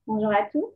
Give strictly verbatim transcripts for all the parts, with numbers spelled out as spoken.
Bonjour à tous,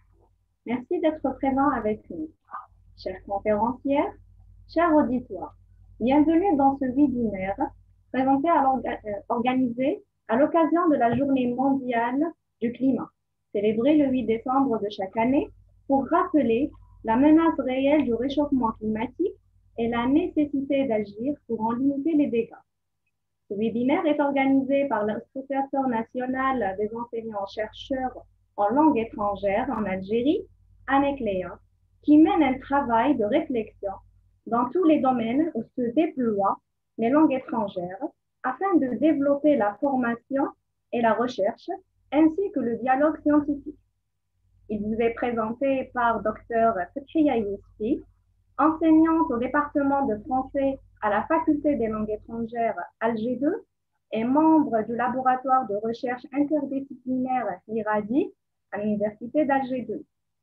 merci d'être présents avec nous. Chères conférencières, chers auditoires, bienvenue dans ce webinaire présenté à euh, organisé à l'occasion de la Journée mondiale du climat, célébrée le huit décembre de chaque année pour rappeler la menace réelle du réchauffement climatique et la nécessité d'agir pour en limiter les dégâts. Ce webinaire est organisé par l'Association nationale des enseignants-chercheurs en langue étrangère en Algérie, ANECLEA, qui mène un travail de réflexion dans tous les domaines où se déploient les langues étrangères afin de développer la formation et la recherche ainsi que le dialogue scientifique. Il vous est présenté par Dr Fathia Yousfi, enseignante au département de français à la Faculté des langues étrangères Alger deux et membre du laboratoire de recherche interdisciplinaire l'IRADI à l'Université d'Alger deux.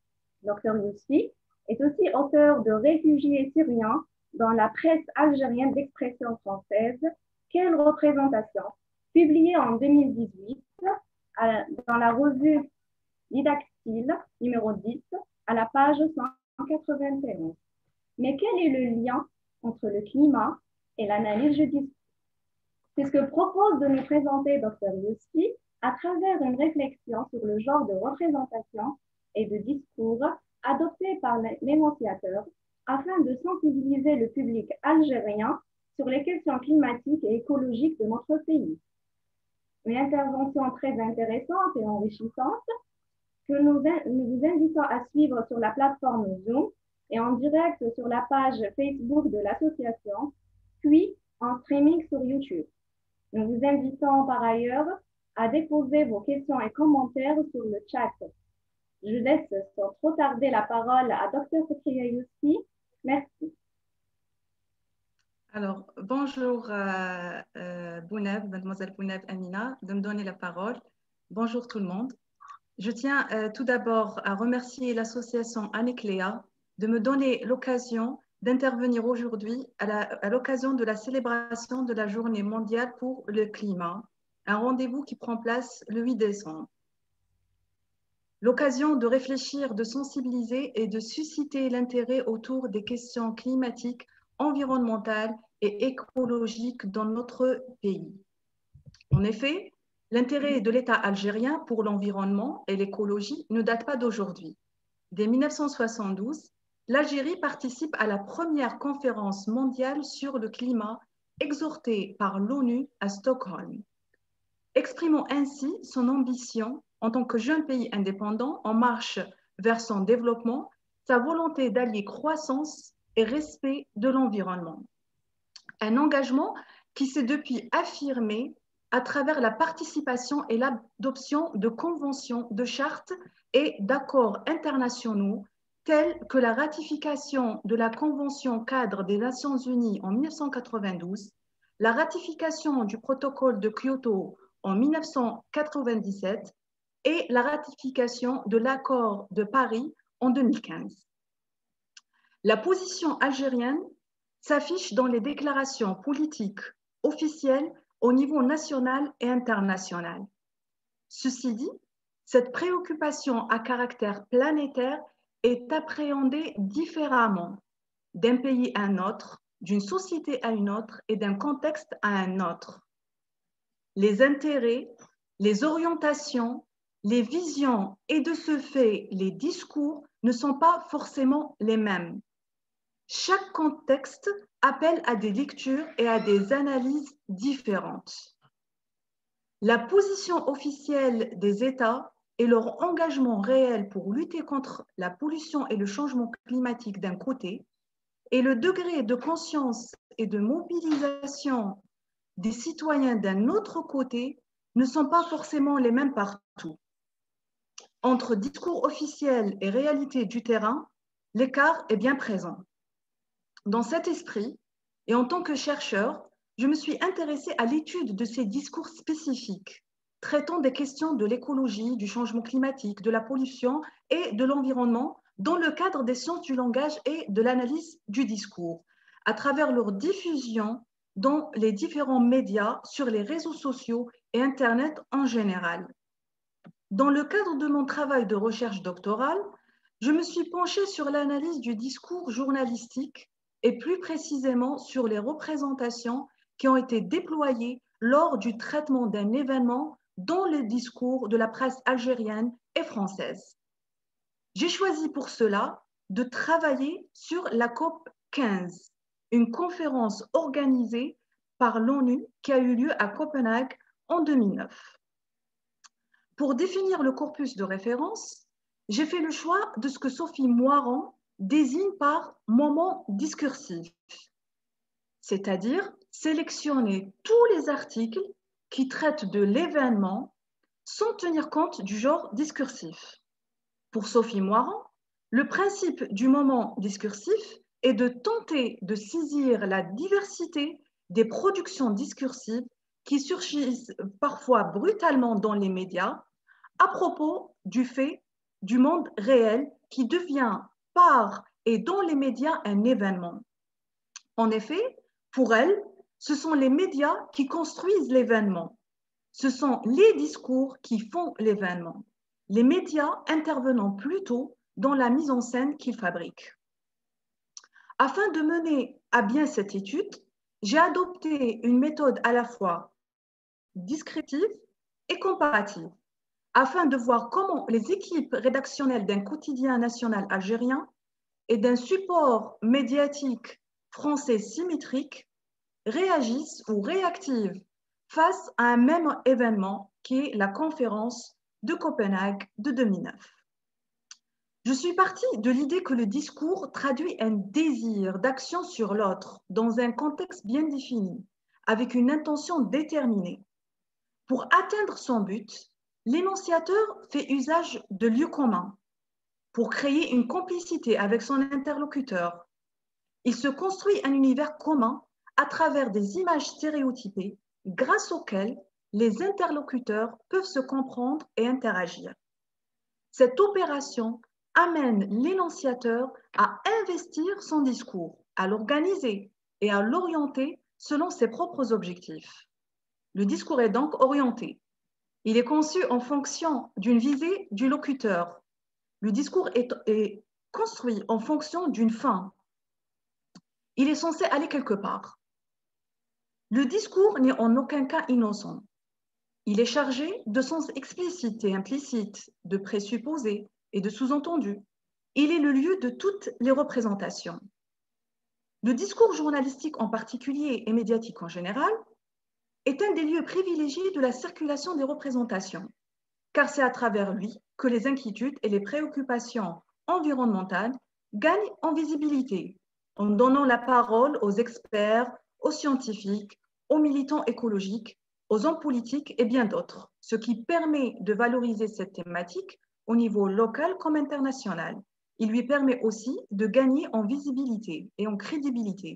Dr Yousfi est aussi auteur de Réfugiés syriens dans la presse algérienne d'expression française, Quelle représentation, publié en deux mille dix-huit dans la revue Didactyle numéro dix à la page cent quatre-vingt-onze. Mais quel est le lien entre le climat et l'analyse du discours? C'est ce que propose de nous présenter Dr Yousfi à travers une réflexion sur le genre de représentation et de discours adopté par l'énonciateur afin de sensibiliser le public algérien sur les questions climatiques et écologiques de notre pays. Une intervention très intéressante et enrichissante que nous, nous vous invitons à suivre sur la plateforme Zoom et en direct sur la page Facebook de l'association, puis en streaming sur YouTube. Nous vous invitons par ailleurs à déposer vos questions et commentaires sur le chat. Je laisse sans trop tarder la parole à Dr Fathia Yousfi. Merci. Alors, bonjour euh, euh, Bouneb, mademoiselle Bouneb Amina, de me donner la parole. Bonjour tout le monde. Je tiens euh, tout d'abord à remercier l'association ANECLEA de me donner l'occasion d'intervenir aujourd'hui à l'occasion de la célébration de la Journée mondiale pour le climat, un rendez-vous qui prend place le huit décembre. L'occasion de réfléchir, de sensibiliser et de susciter l'intérêt autour des questions climatiques, environnementales et écologiques dans notre pays. En effet, l'intérêt de l'État algérien pour l'environnement et l'écologie ne date pas d'aujourd'hui. Dès mille neuf cent soixante-douze, l'Algérie participe à la première conférence mondiale sur le climat exhortée par l'ONU à Stockholm, exprimant ainsi son ambition en tant que jeune pays indépendant en marche vers son développement, sa volonté d'allier croissance et respect de l'environnement. Un engagement qui s'est depuis affirmé à travers la participation et l'adoption de conventions, de chartes et d'accords internationaux tels que la ratification de la Convention cadre des Nations Unies en mille neuf cent quatre-vingt-douze, la ratification du protocole de Kyoto en mille neuf cent quatre-vingt-dix-sept et la ratification de l'accord de Paris en deux mille quinze. La position algérienne s'affiche dans les déclarations politiques officielles au niveau national et international. Ceci dit, cette préoccupation à caractère planétaire est appréhendée différemment d'un pays à un autre, d'une société à une autre et d'un contexte à un autre. Les intérêts, les orientations, les visions et de ce fait les discours ne sont pas forcément les mêmes. Chaque contexte appelle à des lectures et à des analyses différentes. La position officielle des États et leur engagement réel pour lutter contre la pollution et le changement climatique d'un côté, et le degré de conscience et de mobilisation des citoyens d'un autre côté ne sont pas forcément les mêmes partout. Entre discours officiels et réalité du terrain, l'écart est bien présent. Dans cet esprit, et en tant que chercheur, je me suis intéressée à l'étude de ces discours spécifiques, traitant des questions de l'écologie, du changement climatique, de la pollution et de l'environnement dans le cadre des sciences du langage et de l'analyse du discours, à travers leur diffusion dans les différents médias, sur les réseaux sociaux et Internet en général. Dans le cadre de mon travail de recherche doctorale, je me suis penchée sur l'analyse du discours journalistique et plus précisément sur les représentations qui ont été déployées lors du traitement d'un événement dans les discours de la presse algérienne et française. J'ai choisi pour cela de travailler sur la COP quinze, une conférence organisée par l'ONU qui a eu lieu à Copenhague en deux mille neuf. Pour définir le corpus de référence, j'ai fait le choix de ce que Sophie Moirand désigne par moment discursif, c'est-à-dire sélectionner tous les articles qui traitent de l'événement sans tenir compte du genre discursif. Pour Sophie Moirand, le principe du moment discursif est de tenter de saisir la diversité des productions discursives qui surgissent parfois brutalement dans les médias à propos du fait du monde réel qui devient par et dans les médias un événement. En effet, pour elle, ce sont les médias qui construisent l'événement. Ce sont les discours qui font l'événement. Les médias intervenant plutôt dans la mise en scène qu'ils fabriquent. Afin de mener à bien cette étude, j'ai adopté une méthode à la fois descriptive et comparative, afin de voir comment les équipes rédactionnelles d'un quotidien national algérien et d'un support médiatique français symétrique réagissent ou réactivent face à un même événement qui est la conférence de Copenhague de deux mille neuf. Je suis partie de l'idée que le discours traduit un désir d'action sur l'autre dans un contexte bien défini, avec une intention déterminée. Pour atteindre son but, l'énonciateur fait usage de lieux communs pour créer une complicité avec son interlocuteur. Il se construit un univers commun à travers des images stéréotypées grâce auxquelles les interlocuteurs peuvent se comprendre et interagir. Cette opération amène l'énonciateur à investir son discours, à l'organiser et à l'orienter selon ses propres objectifs. Le discours est donc orienté. Il est conçu en fonction d'une visée du locuteur. Le discours est, est construit en fonction d'une fin. Il est censé aller quelque part. Le discours n'est en aucun cas innocent. Il est chargé de sens explicite et implicite, de présupposés et de sous-entendus. Il est le lieu de toutes les représentations. Le discours journalistique en particulier et médiatique en général est un des lieux privilégiés de la circulation des représentations, car c'est à travers lui que les inquiétudes et les préoccupations environnementales gagnent en visibilité, en donnant la parole aux experts, aux scientifiques, aux militants écologiques, aux hommes politiques et bien d'autres, ce qui permet de valoriser cette thématique au niveau local comme international. Il lui permet aussi de gagner en visibilité et en crédibilité.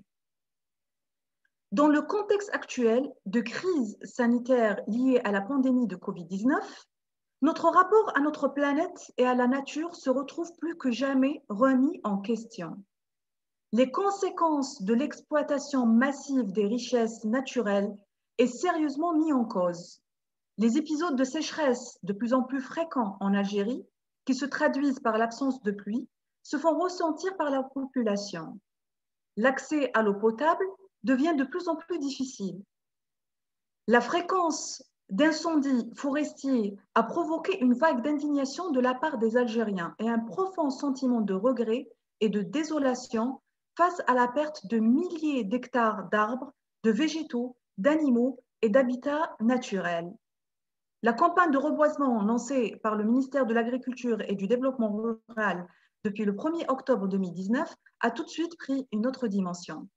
Dans le contexte actuel de crise sanitaire liée à la pandémie de covid dix-neuf, notre rapport à notre planète et à la nature se retrouve plus que jamais remis en question. Les conséquences de l'exploitation massive des richesses naturelles est sérieusement mis en cause. Les épisodes de sécheresse de plus en plus fréquents en Algérie, qui se traduisent par l'absence de pluie, se font ressentir par la population. L'accès à l'eau potable devient de plus en plus difficile. La fréquence d'incendies forestiers a provoqué une vague d'indignation de la part des Algériens et un profond sentiment de regret et de désolation face à la perte de milliers d'hectares d'arbres, de végétaux, d'animaux et d'habitats naturels. La campagne de reboisement lancée par le ministère de l'Agriculture et du Développement rural depuis le premier octobre deux mille dix-neuf a tout de suite pris une autre dimension.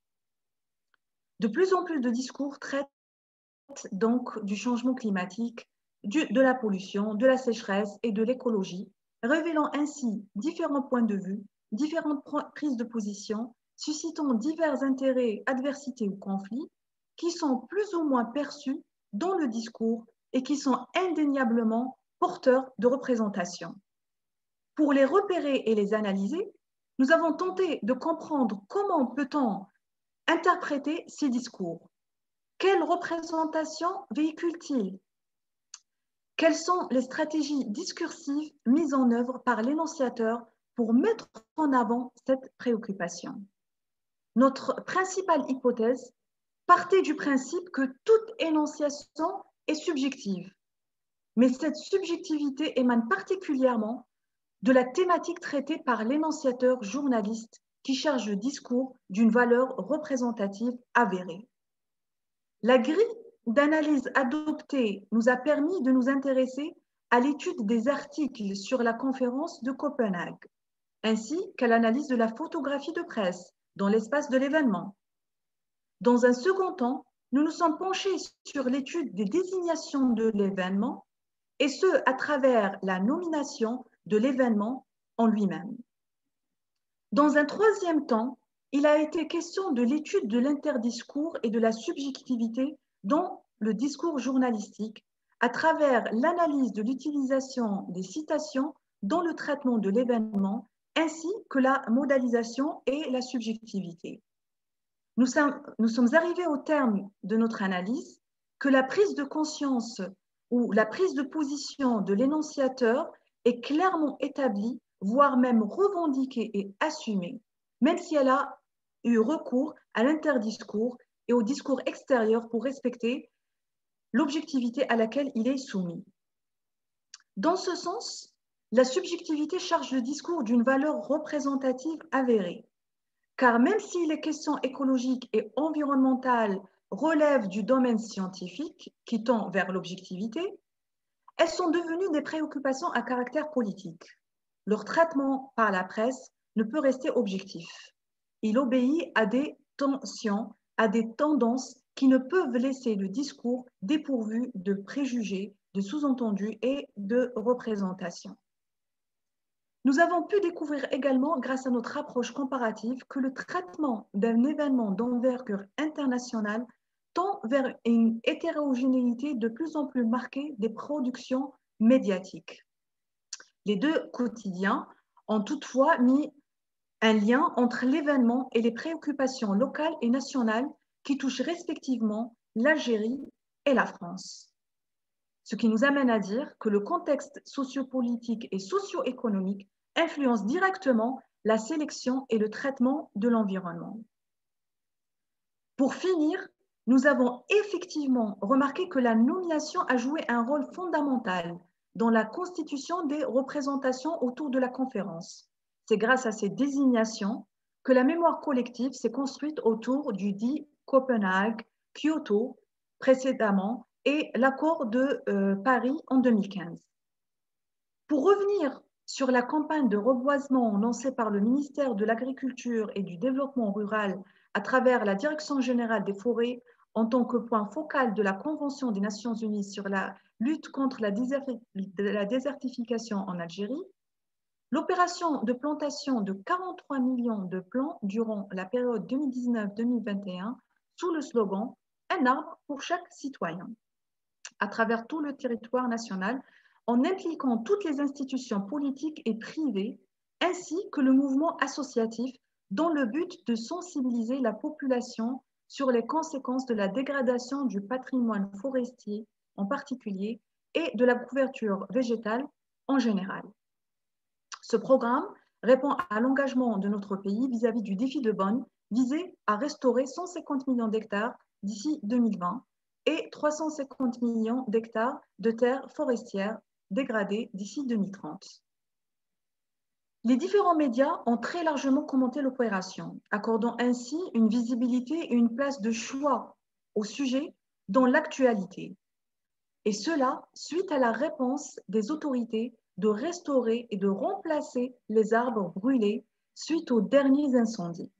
De plus en plus de discours traitent donc du changement climatique, du, de la pollution, de la sécheresse et de l'écologie, révélant ainsi différents points de vue, différentes prises de position, suscitant divers intérêts, adversités ou conflits qui sont plus ou moins perçus dans le discours et qui sont indéniablement porteurs de représentation. Pour les repérer et les analyser, nous avons tenté de comprendre comment peut-on interpréter ces discours. Quelle représentation véhicule-t-il? Quelles sont les stratégies discursives mises en œuvre par l'énonciateur pour mettre en avant cette préoccupation? Notre principale hypothèse partait du principe que toute énonciation est subjective, mais cette subjectivité émane particulièrement de la thématique traitée par l'énonciateur journaliste qui charge le discours d'une valeur représentative avérée. La grille d'analyse adoptée nous a permis de nous intéresser à l'étude des articles sur la conférence de Copenhague, ainsi qu'à l'analyse de la photographie de presse dans l'espace de l'événement. Dans un second temps, nous nous sommes penchés sur l'étude des désignations de l'événement, et ce, à travers la nomination de l'événement en lui-même. Dans un troisième temps, il a été question de l'étude de l'interdiscours et de la subjectivité dans le discours journalistique, à travers l'analyse de l'utilisation des citations dans le traitement de l'événement, ainsi que la modalisation et la subjectivité. Nous sommes, nous sommes arrivés au terme de notre analyse que la prise de conscience où la prise de position de l'énonciateur est clairement établie, voire même revendiquée et assumée, même si elle a eu recours à l'interdiscours et au discours extérieur pour respecter l'objectivité à laquelle il est soumis. Dans ce sens, la subjectivité charge le discours d'une valeur représentative avérée, car même si les questions écologiques et environnementales relèvent du domaine scientifique qui tend vers l'objectivité, elles sont devenues des préoccupations à caractère politique. Leur traitement par la presse ne peut rester objectif. Il obéit à des tensions, à des tendances qui ne peuvent laisser le discours dépourvu de préjugés, de sous-entendus et de représentations. Nous avons pu découvrir également, grâce à notre approche comparative, que le traitement d'un événement d'envergure internationale tend vers une hétérogénéité de plus en plus marquée des productions médiatiques. Les deux quotidiens ont toutefois mis un lien entre l'événement et les préoccupations locales et nationales qui touchent respectivement l'Algérie et la France. Ce qui nous amène à dire que le contexte sociopolitique et socio-économique influence directement la sélection et le traitement de l'environnement. Pour finir, nous avons effectivement remarqué que la nomination a joué un rôle fondamental dans la constitution des représentations autour de la conférence. C'est grâce à ces désignations que la mémoire collective s'est construite autour du dit Copenhague, Kyoto précédemment et l'accord de euh, Paris en deux mille quinze. Pour revenir sur la campagne de reboisement lancée par le ministère de l'Agriculture et du Développement rural à travers la Direction générale des forêts en tant que point focal de la Convention des Nations unies sur la lutte contre la, la désertification en Algérie, l'opération de plantation de quarante-trois millions de plants durant la période deux mille dix-neuf deux mille vingt et un sous le slogan « Un arbre pour chaque citoyen » à travers tout le territoire national en impliquant toutes les institutions politiques et privées ainsi que le mouvement associatif dans le but de sensibiliser la population sur les conséquences de la dégradation du patrimoine forestier en particulier et de la couverture végétale en général. Ce programme répond à l'engagement de notre pays vis-à-vis du défi de Bonn visé à restaurer cent cinquante millions d'hectares d'ici deux mille vingt et trois cent cinquante millions d'hectares de terres forestières dégradées d'ici deux mille trente. Les différents médias ont très largement commenté l'opération, accordant ainsi une visibilité et une place de choix au sujet dans l'actualité. Et cela suite à la réponse des autorités de restaurer et de remplacer les arbres brûlés suite aux derniers incendies.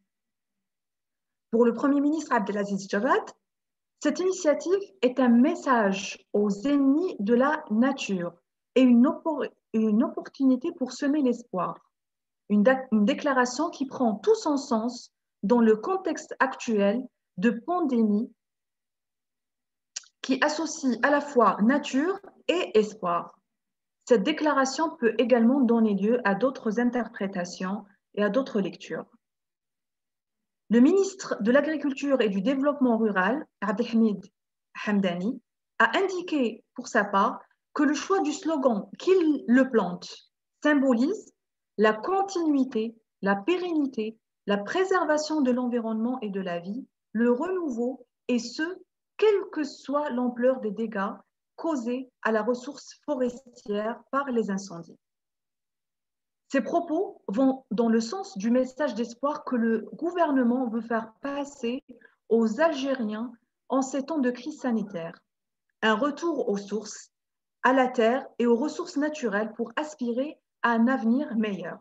Pour le Premier ministre Abdelaziz Javad, cette initiative est un message aux ennemis de la nature et une, oppor une opportunité pour semer l'espoir. Une, une déclaration qui prend tout son sens dans le contexte actuel de pandémie qui associe à la fois nature et espoir. Cette déclaration peut également donner lieu à d'autres interprétations et à d'autres lectures. Le ministre de l'Agriculture et du Développement rural, Abdelhamid Hamdani, a indiqué pour sa part que le choix du slogan « Qu'il le plante » symbolise la continuité, la pérennité, la préservation de l'environnement et de la vie, le renouveau, et ce, quelle que soit l'ampleur des dégâts causés à la ressource forestière par les incendies. Ces propos vont dans le sens du message d'espoir que le gouvernement veut faire passer aux Algériens en ces temps de crise sanitaire. Un retour aux sources, à la terre et aux ressources naturelles pour aspirer à un avenir meilleur.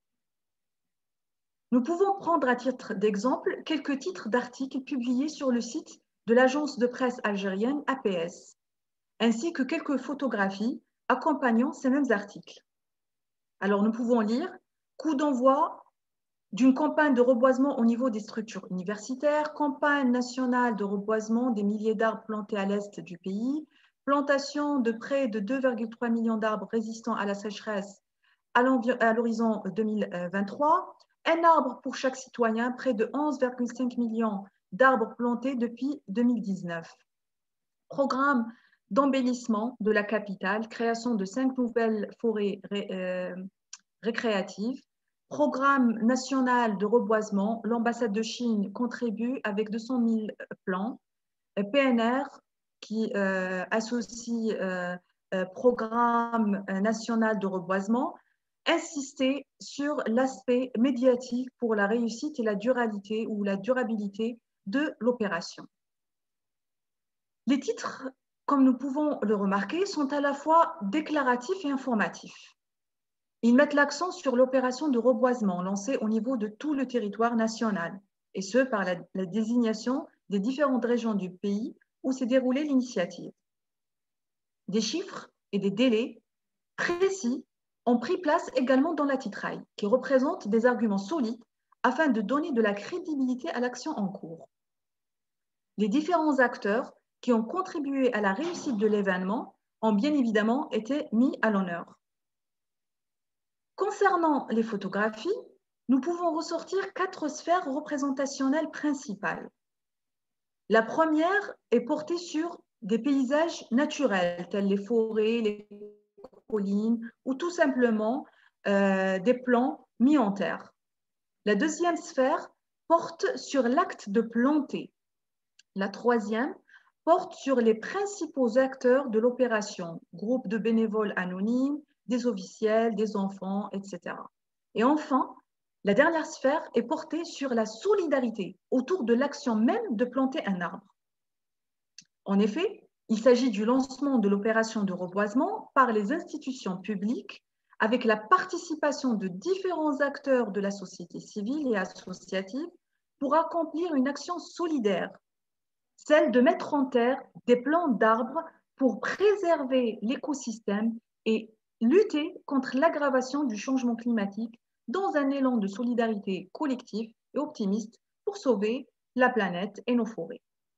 Nous pouvons prendre à titre d'exemple quelques titres d'articles publiés sur le site de l'agence de presse algérienne A P S, ainsi que quelques photographies accompagnant ces mêmes articles. Alors, nous pouvons lire « Coup d'envoi d'une campagne de reboisement au niveau des structures universitaires, campagne nationale de reboisement des milliers d'arbres plantés à l'est du pays, plantation de près de deux virgule trois millions d'arbres résistants à la sécheresse à l'horizon deux mille vingt-trois, un arbre pour chaque citoyen, près de onze virgule cinq millions d'arbres plantés depuis deux mille dix-neuf. Programme d'embellissement de la capitale, création de cinq nouvelles forêts ré, euh, récréatives, programme national de reboisement, l'ambassade de Chine contribue avec deux cent mille plants, P N R qui euh, associe euh, euh, programme national de reboisement, insister sur l'aspect médiatique pour la réussite et la durabilité ou la durabilité de l'opération. Les titres, comme nous pouvons le remarquer, sont à la fois déclaratifs et informatifs. Ils mettent l'accent sur l'opération de reboisement lancée au niveau de tout le territoire national, et ce par la, la désignation des différentes régions du pays où s'est déroulée l'initiative. Des chiffres et des délais précis ont pris place également dans la titraille, qui représente des arguments solides afin de donner de la crédibilité à l'action en cours. Les différents acteurs qui ont contribué à la réussite de l'événement ont bien évidemment été mis à l'honneur. Concernant les photographies, nous pouvons ressortir quatre sphères représentationnelles principales. La première est portée sur des paysages naturels, tels les forêts, les collines, ou tout simplement euh, des plans mis en terre. La deuxième sphère porte sur l'acte de planter. La troisième porte sur les principaux acteurs de l'opération, groupes de bénévoles anonymes, des officiels, des enfants, et cetera. Et enfin, la dernière sphère est portée sur la solidarité autour de l'action même de planter un arbre. En effet, il s'agit du lancement de l'opération de reboisement par les institutions publiques avec la participation de différents acteurs de la société civile et associative pour accomplir une action solidaire, celle de mettre en terre des plants d'arbres pour préserver l'écosystème et lutter contre l'aggravation du changement climatique dans un élan de solidarité collective et optimiste pour sauver la planète et nos forêts.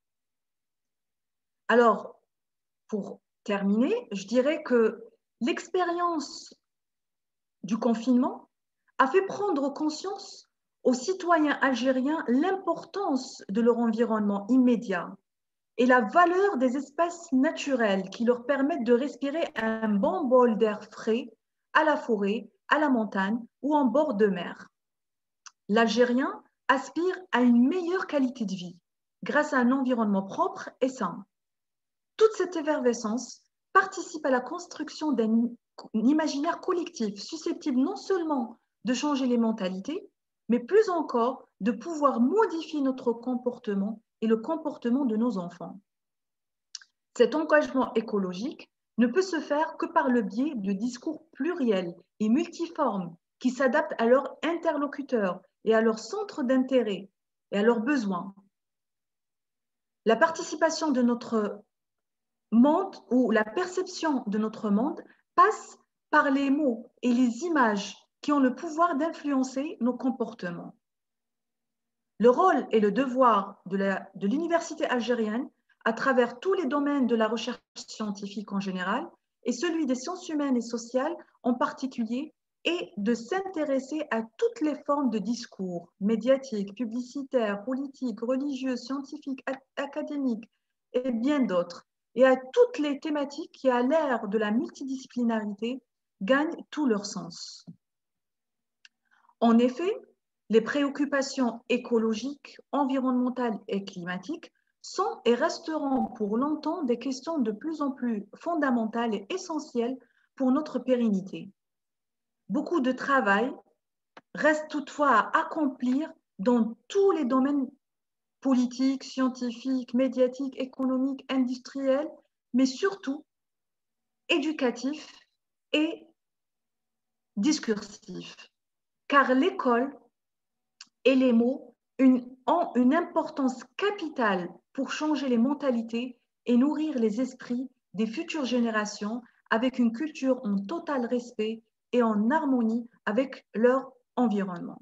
Alors, pour terminer, je dirais que l'expérience du confinement a fait prendre conscience aux citoyens algériens l'importance de leur environnement immédiat et la valeur des espaces naturels qui leur permettent de respirer un bon bol d'air frais à la forêt, à la montagne ou en bord de mer. L'Algérien aspire à une meilleure qualité de vie grâce à un environnement propre et sain. Toute cette effervescence participe à la construction d'un imaginaire collectif susceptible non seulement de changer les mentalités, mais plus encore de pouvoir modifier notre comportement et le comportement de nos enfants. Cet engagement écologique ne peut se faire que par le biais de discours pluriels et multiformes qui s'adaptent à leurs interlocuteurs et à leurs centres d'intérêt et à leurs besoins. La participation de notre monde ou la perception de notre monde passe par les mots et les images qui ont le pouvoir d'influencer nos comportements. Le rôle et le devoir de l'université algérienne à travers tous les domaines de la recherche scientifique en général et celui des sciences humaines et sociales en particulier est de s'intéresser à toutes les formes de discours médiatiques, publicitaires, politiques, religieux, scientifiques, académiques et bien d'autres et à toutes les thématiques qui, à l'ère de la multidisciplinarité, gagnent tout leur sens. En effet, les préoccupations écologiques, environnementales et climatiques sont et resteront pour longtemps des questions de plus en plus fondamentales et essentielles pour notre pérennité. Beaucoup de travail reste toutefois à accomplir dans tous les domaines politiques, scientifiques, médiatiques, économiques, industriels, mais surtout éducatifs et discursifs. Car l'école et les mots une, ont une importance capitale pour changer les mentalités et nourrir les esprits des futures générations avec une culture en total respect et en harmonie avec leur environnement.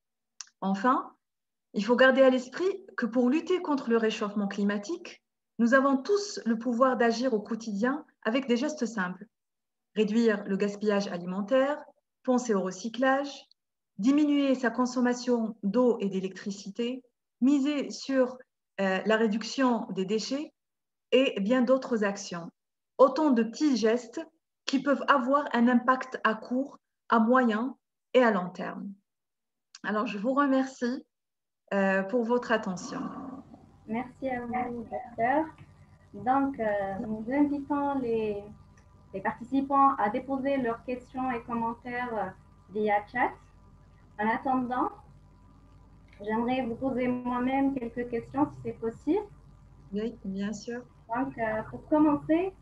Enfin, il faut garder à l'esprit que pour lutter contre le réchauffement climatique, nous avons tous le pouvoir d'agir au quotidien avec des gestes simples. Réduire le gaspillage alimentaire, penser au recyclage, diminuer sa consommation d'eau et d'électricité, miser sur euh, la réduction des déchets et bien d'autres actions. Autant de petits gestes qui peuvent avoir un impact à court, à moyen et à long terme. Alors, je vous remercie euh, pour votre attention. Merci à vous, docteur. Donc, euh, nous invitons les, les participants à déposer leurs questions et commentaires via chat. En attendant, j'aimerais vous poser moi-même quelques questions si c'est possible. Oui, bien sûr. Donc, euh, pour commencer,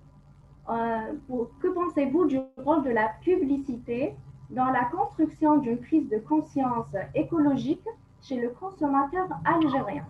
euh, pour, que pensez-vous du rôle de la publicité dans la construction d'une prise de conscience écologique chez le consommateur algérien?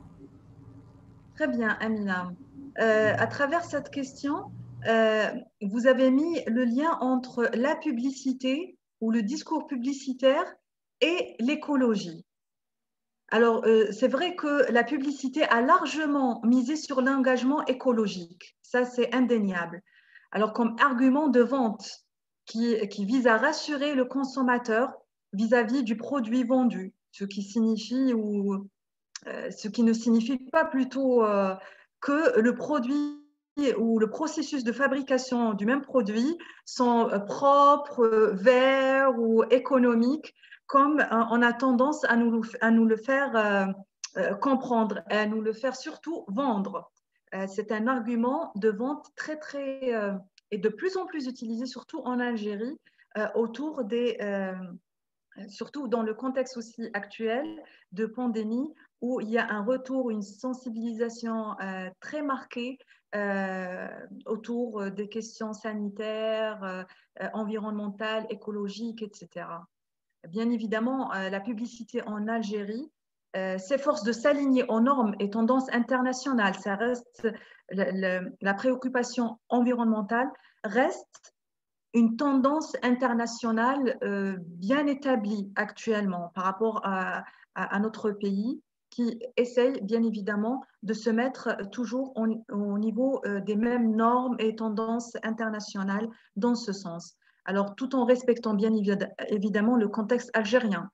Très bien, Amina. Euh, à travers cette question, euh, vous avez mis le lien entre la publicité ou le discours publicitaire et l'écologie. Alors, euh, c'est vrai que la publicité a largement misé sur l'engagement écologique. Ça, c'est indéniable. Alors, comme argument de vente qui, qui vise à rassurer le consommateur vis-à-vis du produit vendu, ce qui signifie ou euh, ce qui ne signifie pas plutôt euh, que le produit ou le processus de fabrication du même produit sont euh, propres, euh, verts ou économiques, comme euh, on a tendance à nous, à nous le faire euh, euh, comprendre, et à nous le faire surtout vendre. Euh, c'est un argument de vente très, très, euh, et de plus en plus utilisé, surtout en Algérie, euh, autour des, euh, surtout dans le contexte aussi actuel de pandémie, où il y a un retour, une sensibilisation euh, très marquée euh, autour des questions sanitaires, euh, environnementales, écologiques, et cetera. Bien évidemment, euh, la publicité en Algérie euh, s'efforce de s'aligner aux normes et tendances internationales. Ça reste, le, le, la préoccupation environnementale reste une tendance internationale euh, bien établie actuellement par rapport à, à, à notre pays qui essaye bien évidemment de se mettre toujours au, au niveau euh, des mêmes normes et tendances internationales dans ce sens. Alors, tout en respectant bien évidemment le contexte algérien.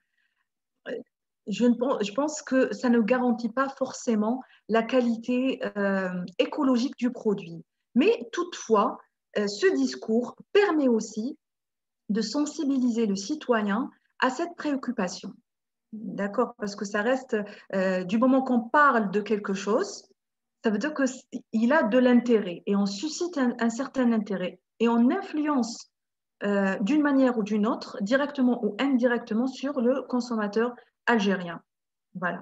Je, je pense que ça ne garantit pas forcément la qualité euh, écologique du produit. Mais toutefois, euh, ce discours permet aussi de sensibiliser le citoyen à cette préoccupation. D'accord? Parce que ça reste, euh, du moment qu'on parle de quelque chose, ça veut dire qu'il a de l'intérêt et on suscite un, un certain intérêt et on influence euh, d'une manière ou d'une autre, directement ou indirectement, sur le consommateur algérien. Voilà.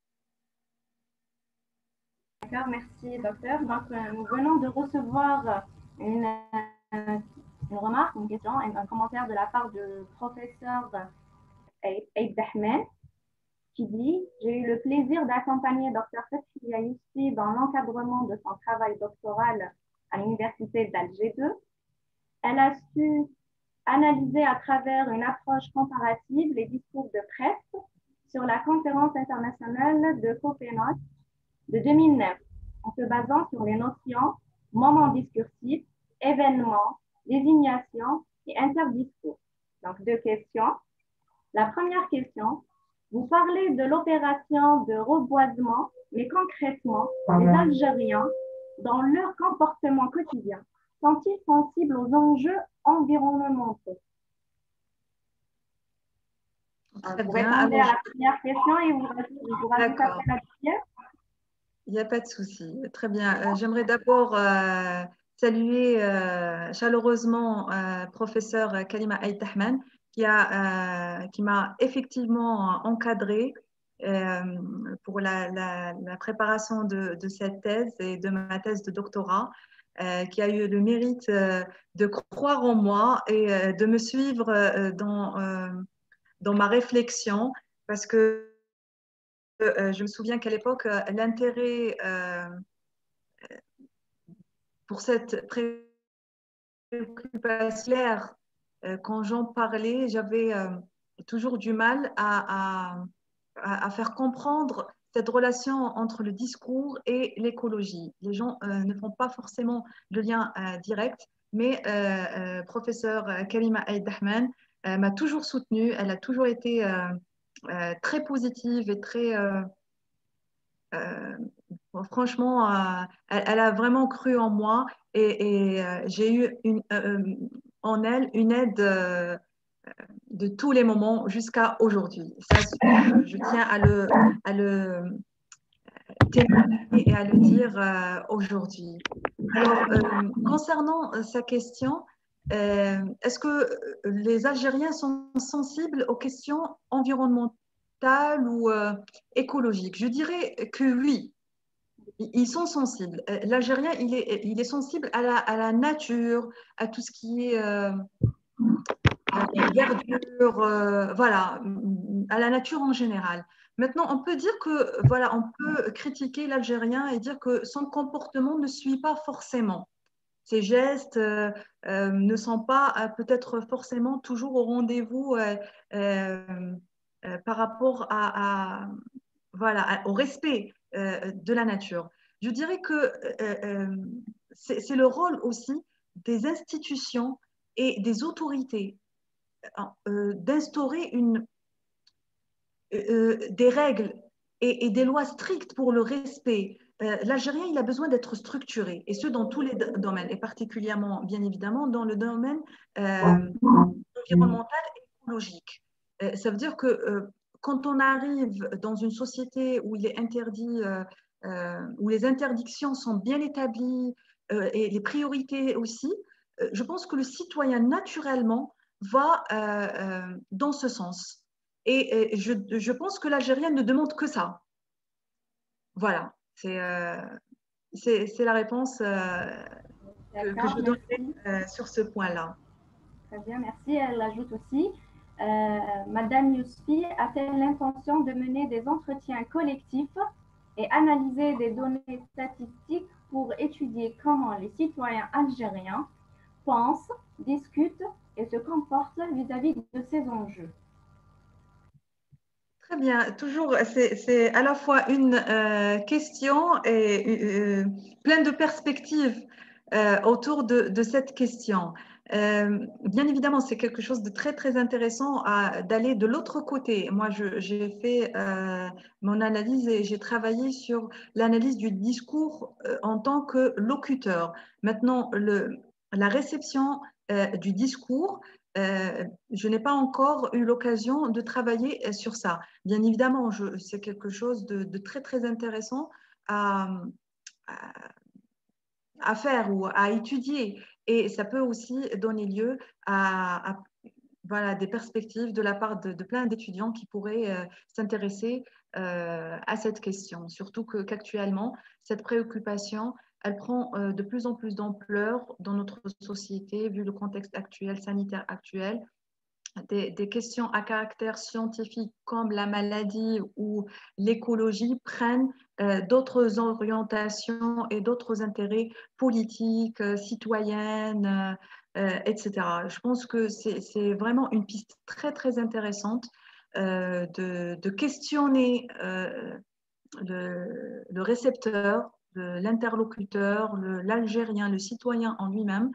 D'accord, merci docteur. Donc, euh, nous venons de recevoir une, une remarque, une question, un commentaire de la part du professeur Aïd Ahmed qui dit « J'ai eu le plaisir d'accompagner docteur Fathiya Youssi dans l'encadrement de son travail doctoral à l'université d'Alger deux. Elle a su analyser à travers une approche comparative les discours de presse sur la conférence internationale de Copenhague de deux mille neuf en se basant sur les notions moment discursif, événement, désignation et interdiscours. » Donc, deux questions. La première question, vous parlez de l'opération de reboisement, mais concrètement, les Algériens dans leur comportement quotidien? Sont-ils sensibles aux enjeux environnementaux? Très Vous bien. répondez Alors, à je- la première question et vous, rajoutez- vous rajoutez après d'accord. la deuxième. Il n'y a pas de souci. Très bien. Euh, j'aimerais d'abord euh, saluer euh, chaleureusement euh, professeur Kalima Aït-Ahman qui a, euh, qui m'a effectivement encadré euh, pour la, la- la préparation de, de cette thèse et de ma thèse de doctorat, euh, qui a eu le mérite euh, de croire en moi et euh, de me suivre euh, dans, euh, dans ma réflexion parce que euh, je me souviens qu'à l'époque, euh, l'intérêt euh, pour cette préoccupation claire, euh, quand j'en parlais, j'avais euh, toujours du mal à, à, à, faire comprendre cette relation entre le discours et l'écologie. Les gens euh, ne font pas forcément le lien euh, direct, mais euh, euh, professeur Kalima Aïd-Ahman euh, m'a toujours soutenue, elle a toujours été euh, euh, très positive et très... Euh, euh, Bon, franchement, euh, elle, elle a vraiment cru en moi et, et, euh, j'ai eu une, euh, en elle une aide euh, de tous les moments jusqu'à aujourd'hui. Ça, je, je tiens à le, à le témoigner et à le dire euh, aujourd'hui. Alors, euh, concernant euh, sa question, euh, est-ce que les Algériens sont sensibles aux questions environnementales ou euh, écologiques? Je dirais que oui. Ils sont sensibles. Euh, L'Algérien, il est, il est sensible à la, à la nature, à tout ce qui est euh, euh, verdure, euh, voilà, à la nature en général. Maintenant, on peut dire que, voilà, on peut critiquer l'Algérien et dire que son comportement ne suit pas forcément. Ses gestes euh, euh, ne sont pas euh, peut-être forcément toujours au rendez-vous euh, euh, euh, par rapport à, à, voilà, à- au respect euh, de la nature. Je dirais que euh, euh, c'est c'est le rôle aussi des institutions et des autorités euh, d'instaurer une, euh, des règles et, et des lois strictes pour le respect. Euh, L'Algérien, il a besoin d'être structuré, et ce, dans tous les do- domaines, et particulièrement, bien évidemment, dans le domaine euh, environnemental et écologique. Euh, ça veut dire que euh, quand on arrive dans une société où il est interdit, euh, euh, où les interdictions sont bien établies euh, et les priorités aussi, euh, je pense que le citoyen, naturellement, va euh, euh, dans ce sens. Et, et je, je, pense que l'Algérien ne demande que ça. Voilà, c'est euh, la réponse euh, que, que, D'accord, je donnerai merci. euh, sur ce point-là. Très bien, merci. Elle ajoute aussi, euh, Madame Yousfi a-t-elle l'intention de mener des entretiens collectifs et analyser des données statistiques pour étudier comment les citoyens algériens pensent, discutent et se comportent vis-à-vis -vis de ces enjeux? Très bien, toujours, c'est à la fois une euh, question et euh, plein de perspectives euh, autour de, de, cette question. Euh, bien évidemment, c'est quelque chose de très, très intéressant d'aller de l'autre côté. Moi, j'ai fait euh, mon analyse et j'ai travaillé sur l'analyse du discours euh, en tant que locuteur. Maintenant, le, la réception euh, du discours, euh, je n'ai pas encore eu l'occasion de travailler sur ça. Bien évidemment, c'est quelque chose de, de, très, très intéressant à, à, à, faire ou à étudier. Et ça peut aussi donner lieu à, à voilà, des perspectives de la part de, de plein d'étudiants qui pourraient euh, s'intéresser euh, à cette question. Surtout qu'actuellement, cette préoccupation, elle prend euh, de plus en plus d'ampleur dans notre société, vu le contexte actuel, sanitaire actuel. Des, des, questions à caractère scientifique comme la maladie ou l'écologie prennent euh, d'autres orientations et d'autres intérêts politiques, euh, citoyennes, euh, et cetera. Je pense que c'est vraiment une piste très, très intéressante euh, de, de, questionner euh, le, le récepteur, l'interlocuteur, l'Algérien, le citoyen en lui-même,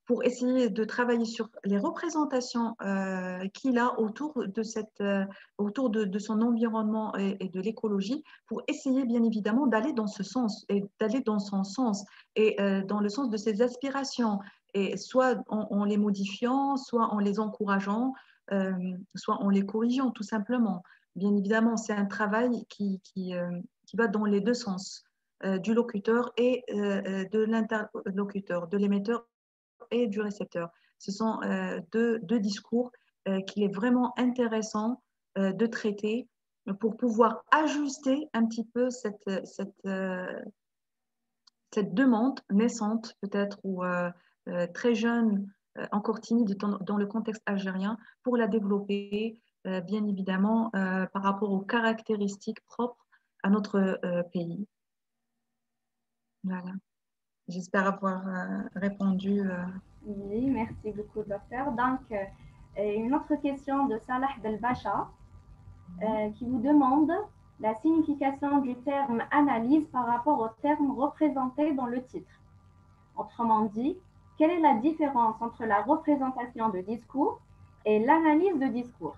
pour essayer de travailler sur les représentations euh, qu'il a autour de, cette, euh, autour de, de son environnement et, et de l'écologie, pour essayer bien évidemment d'aller dans ce sens et d'aller dans son sens et euh, dans le sens de ses aspirations, et soit en, en les modifiant, soit en les encourageant, euh, soit en les corrigeant tout simplement. Bien évidemment, c'est un travail qui, qui, euh, qui va dans les deux sens, euh, du locuteur et euh, de l'interlocuteur, de l'émetteur et du récepteur. Ce sont euh, deux, deux discours euh, qu'il est vraiment intéressant euh, de traiter pour pouvoir ajuster un petit peu cette, cette, euh, cette demande naissante peut-être ou euh, euh, très jeune, euh, encore timide dans, dans le contexte algérien, pour la développer euh, bien évidemment euh, par rapport aux caractéristiques propres à notre euh, pays. Voilà. J'espère avoir euh, répondu. Euh... Oui, merci beaucoup, docteur. Donc, euh, une autre question de Salah Belbacha euh, qui vous demande la signification du terme analyse par rapport au terme représenté dans le titre. Autrement dit, quelle est la différence entre la représentation de discours et l'analyse de discours?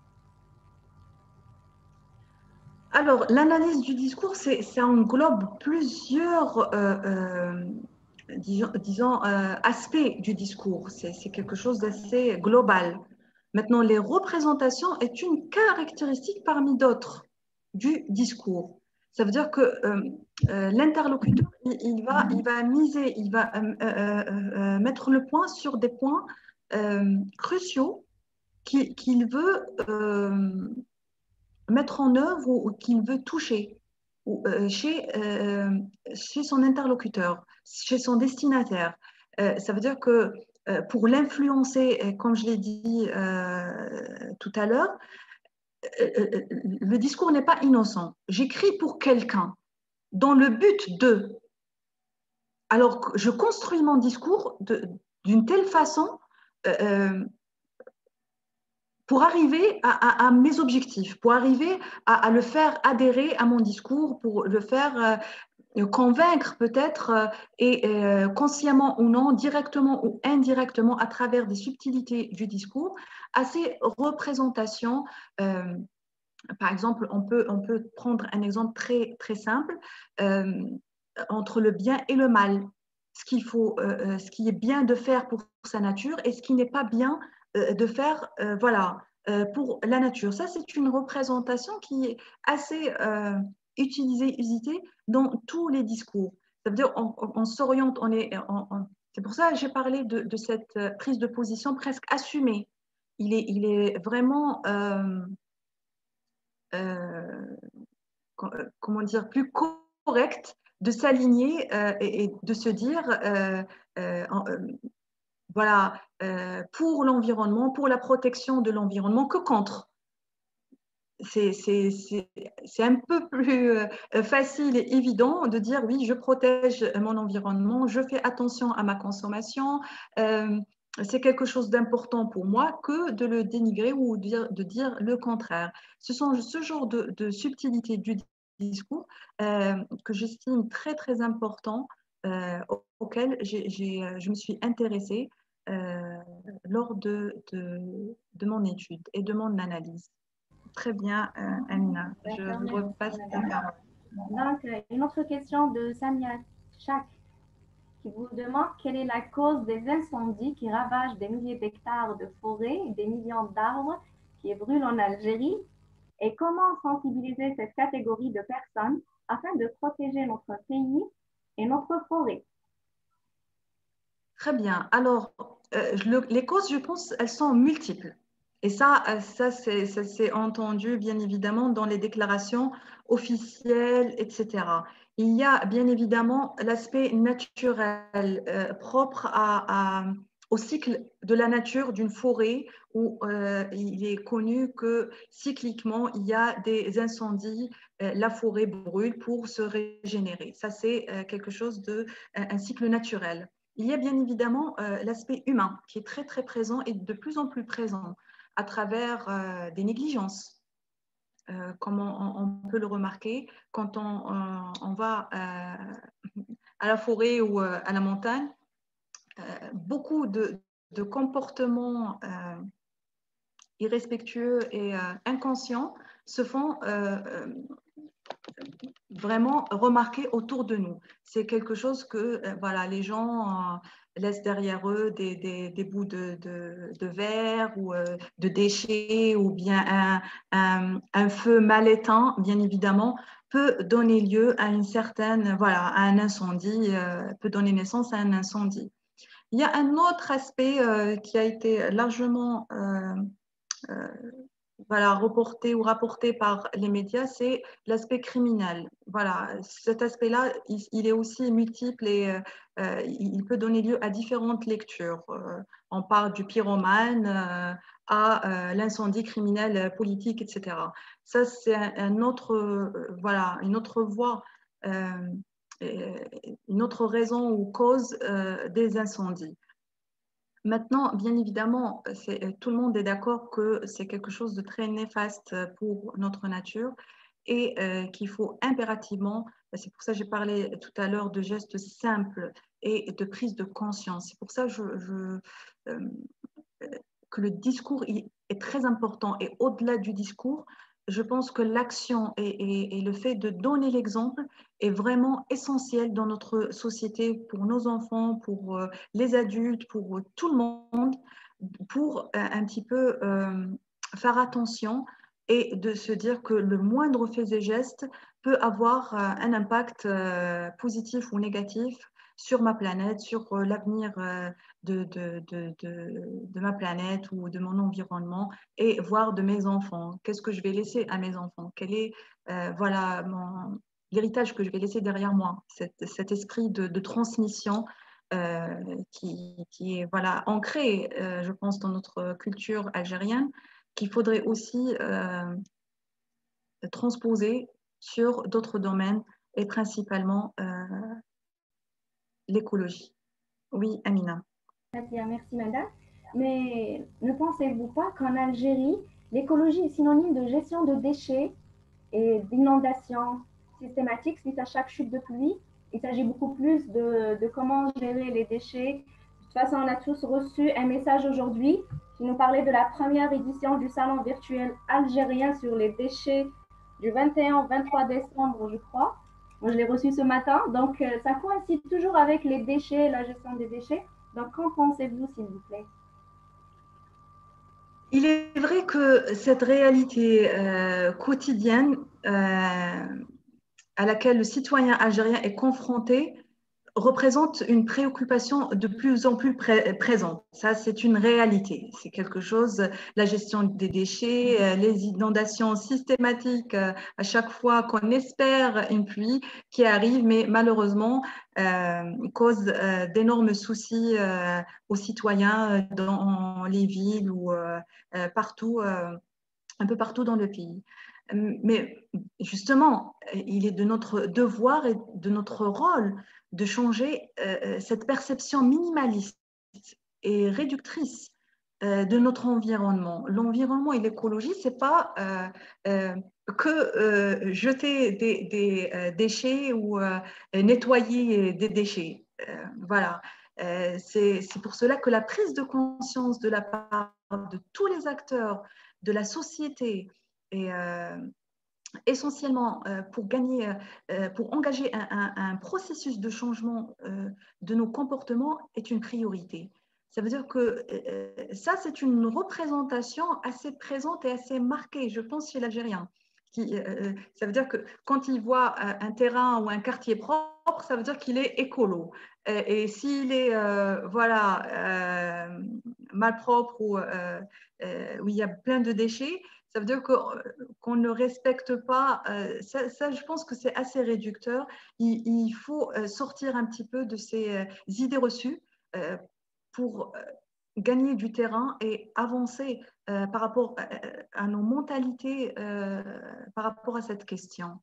Alors, l'analyse du discours, ça englobe plusieurs, euh, euh, disons, disons euh, aspects du discours. C'est quelque chose d'assez global. Maintenant, les représentations est une caractéristique parmi d'autres du discours. Ça veut dire que euh, euh, l'interlocuteur, il, il, va, il va miser, il va euh, euh, euh, mettre le point sur des points euh, cruciaux qu'il qu'il veut euh, mettre en œuvre ou, ou qu'il veut toucher ou, euh, chez, euh, chez son interlocuteur, chez son destinataire. Euh, ça veut dire que euh, pour l'influencer, comme je l'ai dit euh, tout à l'heure, euh, euh, le discours n'est pas innocent. J'écris pour quelqu'un dans le but de... Alors, je construis mon discours d'une telle façon euh, pour arriver à, à, à, mes objectifs, pour arriver à, à, le faire adhérer à mon discours, pour le faire euh, convaincre peut-être, euh, et euh, consciemment ou non, directement ou indirectement, à travers des subtilités du discours, à ces représentations. Euh, par exemple, on peut, on peut prendre un exemple très, très simple euh, entre le bien et le mal. Ce qu'il faut, euh, ce qui est bien de faire pour sa nature et ce qui n'est pas bien euh, de faire, euh, voilà, euh, pour la nature. Ça, c'est une représentation qui est assez euh, utilisée, usitée dans tous les discours. Ça veut dire on, on, on s'oriente, on est, on, on, c'est pour ça que j'ai parlé de, de cette prise de position presque assumée. Il est, il est vraiment euh, euh, comment dire, plus correct de s'aligner euh, et, et, de se dire, euh, euh, euh, voilà, euh, pour l'environnement, pour la protection de l'environnement, que contre. C'est un peu plus euh, facile et évident de dire oui, je protège mon environnement, je fais attention à ma consommation, euh, c'est quelque chose d'important pour moi, que de le dénigrer ou de dire, de dire le contraire. Ce sont ce genre de, de subtilité du discours euh, que j'estime très très important, euh, auquel j'ai, j'ai, je me suis intéressée euh, lors de, de, de mon étude et de mon analyse. Très bien, euh, Amina. Je vous repasse la parole. Donc, une autre question de Samia Chak qui vous demande quelle est la cause des incendies qui ravagent des milliers d'hectares de forêt et des millions d'arbres qui brûlent en Algérie et comment sensibiliser cette catégorie de personnes afin de protéger notre pays et notre forêt. Très bien. Alors, euh, le, les causes, je pense, elles sont multiples. Et ça, ça c'est entendu, bien évidemment, dans les déclarations officielles, et cetera. Il y a, bien évidemment, l'aspect naturel euh, propre à, à, au cycle de la nature d'une forêt où euh, il est connu que cycliquement, il y a des incendies, euh, la forêt brûle pour se régénérer. Ça, c'est euh, quelque chose de, un, un cycle naturel. Il y a bien évidemment euh, l'aspect humain qui est très très présent et de plus en plus présent à travers euh, des négligences, euh, comme on, on peut le remarquer quand on, on, on va euh, à la forêt ou euh, à la montagne. Euh, beaucoup de, de comportements euh, irrespectueux et euh, inconscients se font euh, euh, vraiment remarquer autour de nous. C'est quelque chose que euh, voilà, les gens euh, laissent derrière eux des, des, des bouts de, de, de verre ou euh, de déchets ou bien un, un, un feu mal éteint, bien évidemment, peut donner lieu à une certaine, voilà, à un incendie, euh, peut donner naissance à un incendie. Il y a un autre aspect euh, qui a été largement euh, euh, voilà, reporté ou rapporté par les médias, c'est l'aspect criminel. Voilà, cet aspect-là, il, il, est aussi multiple et euh, il peut donner lieu à différentes lectures. Euh, on parle du pyromane euh, à euh, l'incendie criminel politique, et cetera. Ça, c'est un, un autre, euh, voilà, une autre voie, euh, une autre raison ou cause euh, des incendies. Maintenant, bien évidemment, tout le monde est d'accord que c'est quelque chose de très néfaste pour notre nature et euh, qu'il faut impérativement, c'est pour ça que j'ai parlé tout à l'heure de gestes simples et de prise de conscience. C'est pour ça que, je, je, euh, que le discours est très important et au-delà du discours, je pense que l'action et, et, et le fait de donner l'exemple est vraiment essentiel dans notre société pour nos enfants, pour euh, les adultes, pour euh, tout le monde, pour euh, un petit peu euh, faire attention et de se dire que le moindre fait et geste peut avoir euh, un impact euh, positif ou négatif sur ma planète, sur euh, l'avenir euh, de, de, de, de, de ma planète ou de mon environnement et voir de mes enfants. Qu'est-ce que je vais laisser à mes enfants? Quel est euh, voilà, mon, l'héritage que je vais laisser derrière moi? Cet, cet esprit de, de transmission euh, qui, qui est voilà, ancré, euh, je pense, dans notre culture algérienne, qu'il faudrait aussi euh, transposer sur d'autres domaines et principalement euh, l'écologie. Oui, Amina. Merci, madame. Mais ne pensez-vous pas qu'en Algérie, l'écologie est synonyme de gestion de déchets et d'inondations systématiques suite à chaque chute de pluie? Il s'agit beaucoup plus de, de comment gérer les déchets. De toute façon, on a tous reçu un message aujourd'hui qui nous parlait de la première édition du salon virtuel algérien sur les déchets du vingt et un au vingt-trois décembre, je crois. Moi, je l'ai reçu ce matin. Donc, euh, ça coïncide toujours avec les déchets, la gestion des déchets. Donc, qu'en pensez-vous, s'il vous plaît? Il est vrai que cette réalité euh, quotidienne euh, à laquelle le citoyen algérien est confronté représente une préoccupation de plus en plus pré présente. Ça, c'est une réalité. C'est quelque chose, la gestion des déchets, euh, les inondations systématiques euh, à chaque fois qu'on espère une pluie qui arrive, mais malheureusement euh, cause euh, d'énormes soucis euh, aux citoyens dans les villes ou euh, partout, euh, un peu partout dans le pays. Mais justement, il est de notre devoir et de notre rôle de changer euh, cette perception minimaliste et réductrice euh, de notre environnement. L'environnement et l'écologie, c'est pas euh, euh, que euh, jeter des, des euh, déchets ou euh, nettoyer des déchets. Euh, voilà. Euh, c'est pour cela que la prise de conscience de la part de tous les acteurs de la société et euh, essentiellement euh, pour gagner, euh, pour engager un, un, un, processus de changement euh, de nos comportements est une priorité. Ça veut dire que euh, ça, c'est une représentation assez présente et assez marquée, je pense, chez l'Algérien. Qui, euh, ça veut dire que quand il voit un terrain ou un quartier propre, ça veut dire qu'il est écolo. Et, et s'il est euh, voilà, euh, malpropre ou euh, euh, où il y a plein de déchets, ça veut dire qu'on ne respecte pas, euh, ça, ça, je pense que c'est assez réducteur. Il, il, faut sortir un petit peu de ces euh, idées reçues euh, pour euh, gagner du terrain et avancer euh, par rapport à, à nos mentalités euh, par rapport à cette question.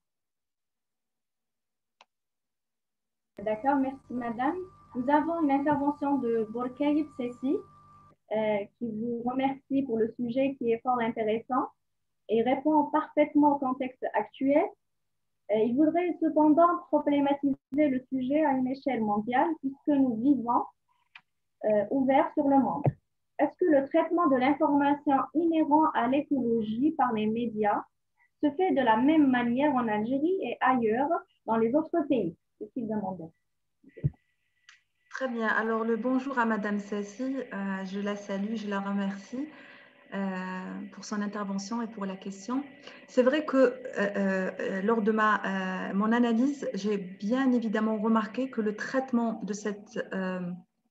D'accord, merci madame. Nous avons une intervention de Borkaïb Sessi euh, qui vous remercie pour le sujet qui est fort intéressant et répond parfaitement au contexte actuel. Euh, il voudrait cependant problématiser le sujet à une échelle mondiale puisque nous vivons euh, ouvert sur le monde. Est-ce que le traitement de l'information inhérent à l'écologie par les médias se fait de la même manière en Algérie et ailleurs dans les autres pays? C'est ce qu'il demandait. Très bien. Alors, le bonjour à Madame Sassi. Euh, je la salue, je la remercie euh, pour son intervention et pour la question. C'est vrai que euh, euh, lors de ma, euh, mon analyse, j'ai bien évidemment remarqué que le traitement de cette euh,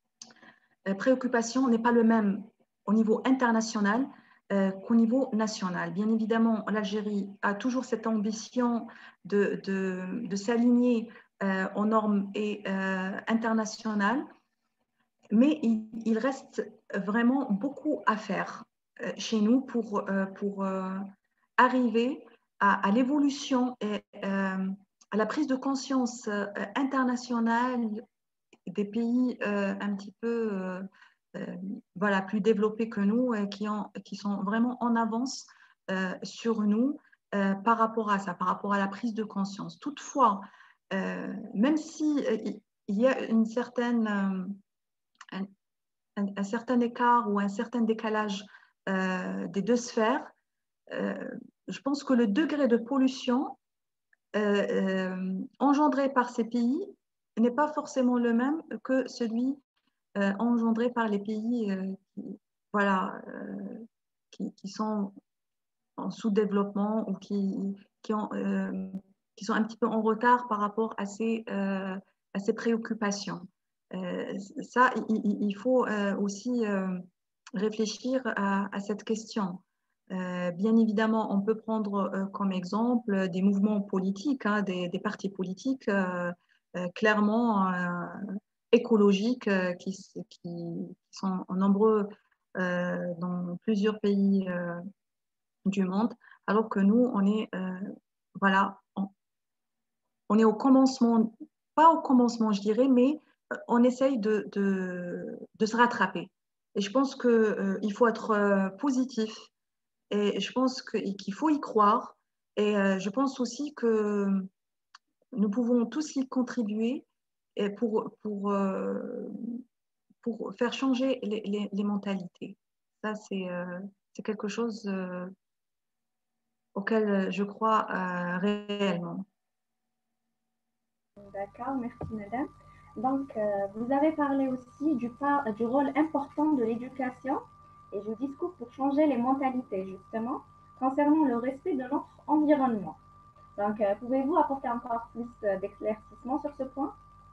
préoccupation n'est pas le même au niveau international euh, qu'au niveau national. Bien évidemment, l'Algérie a toujours cette ambition de, de, de s'aligner euh, aux normes et, euh, internationales, mais il, il, reste vraiment beaucoup à faire euh, chez nous pour, euh, pour euh, arriver à, à l'évolution et euh, à la prise de conscience euh, internationale des pays euh, un petit peu euh, euh, voilà, plus développés que nous et qui, ont, qui sont vraiment en avance euh, sur nous euh, par rapport à ça, par rapport à la prise de conscience. Toutefois, euh, même si euh, il y a une certaine, euh, un, un, un, certain écart ou un certain décalage euh, des deux sphères, euh, je pense que le degré de pollution euh, euh, engendré par ces pays n'est pas forcément le même que celui euh, engendré par les pays euh, qui, voilà, euh, qui, qui sont en sous-développement ou qui, qui, ont, euh, qui sont un petit peu en retard par rapport à ces, euh, à ces préoccupations. Euh, ça, il, il faut euh, aussi euh, réfléchir à, à cette question. Euh, bien évidemment, on peut prendre euh, comme exemple des mouvements politiques, hein, des, des partis politiques euh, euh, clairement euh, écologiques euh, qui, qui, sont nombreux euh, dans plusieurs pays euh, du monde, alors que nous, on est, euh, voilà, on, on, est au commencement, pas au commencement, je dirais, mais euh, on essaye de, de, de, se rattraper. Et je pense qu'il euh, faut être euh, positif et je pense qu'il faut y croire. Et euh, je pense aussi que nous pouvons tous y contribuer et pour, pour, euh, pour faire changer les, les, les mentalités. Ça, c'est euh, quelque chose euh, auquel je crois euh, réellement. D'accord, merci madame. Donc, euh, vous avez parlé aussi du, par, du rôle important de l'éducation et du discours pour changer les mentalités, justement, concernant le respect de notre environnement. Donc, euh, pouvez-vous apporter encore plus euh, d'éclaircissement sur ce point?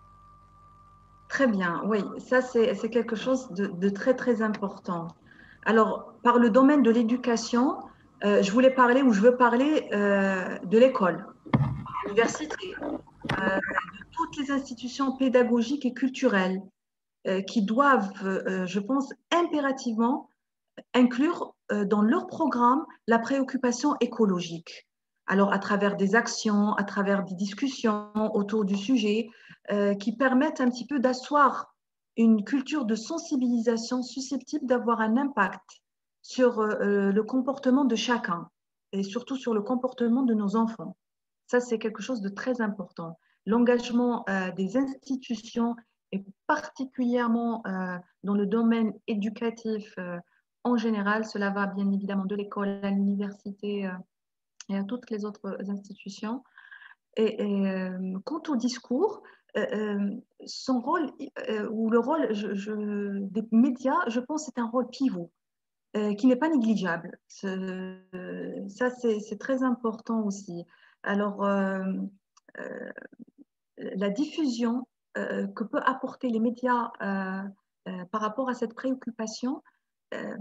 Très bien, oui, ça c'est quelque chose de, de très très important. Alors, par le domaine de l'éducation, euh, je voulais parler ou je veux parler euh, de l'école, l'université, euh, de toutes les institutions pédagogiques et culturelles euh, qui doivent, euh, je pense, impérativement inclure euh, dans leur programme la préoccupation écologique. Alors, à travers des actions, à travers des discussions autour du sujet euh, qui permettent un petit peu d'asseoir une culture de sensibilisation susceptible d'avoir un impact sur euh, le comportement de chacun et surtout sur le comportement de nos enfants. Ça, c'est quelque chose de très important. L'engagement euh, des institutions et particulièrement euh, dans le domaine éducatif euh, en général, cela va bien évidemment de l'école à l'université euh, et à toutes les autres institutions. Et, et euh, quant au discours, euh, euh, son rôle euh, ou le rôle je, je, des médias, je pense, c'est un rôle pivot euh, qui n'est pas négligeable. Ce, ça, c'est très important aussi. Alors, euh, euh, la diffusion euh, que peut apporter les médias euh, euh, par rapport à cette préoccupation, euh,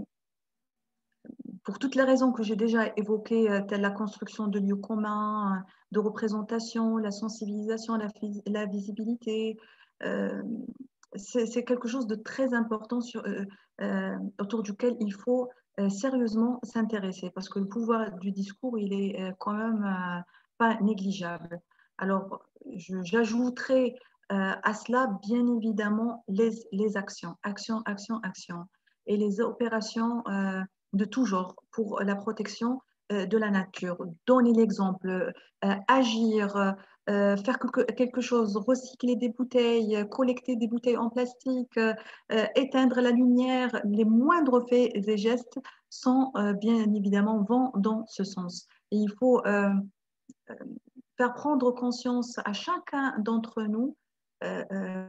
pour toutes les raisons que j'ai déjà évoquées, euh, telles la construction de lieux communs, euh, de représentation, la sensibilisation, la, la visibilité, euh, c'est quelque chose de très important sur, euh, euh, autour duquel il faut euh, sérieusement s'intéresser parce que le pouvoir du discours, il est euh, quand même euh, pas négligeable. Alors, j'ajouterai euh, à cela, bien évidemment, les, les actions, actions, actions, actions et les opérations euh, de tout genre pour la protection euh, de la nature. Donner l'exemple, euh, agir, euh, faire quelque, quelque chose, recycler des bouteilles, collecter des bouteilles en plastique, euh, euh, éteindre la lumière, les moindres faits et gestes sont euh, bien évidemment vont dans ce sens. Et il faut euh, faire prendre conscience à chacun d'entre nous euh, euh,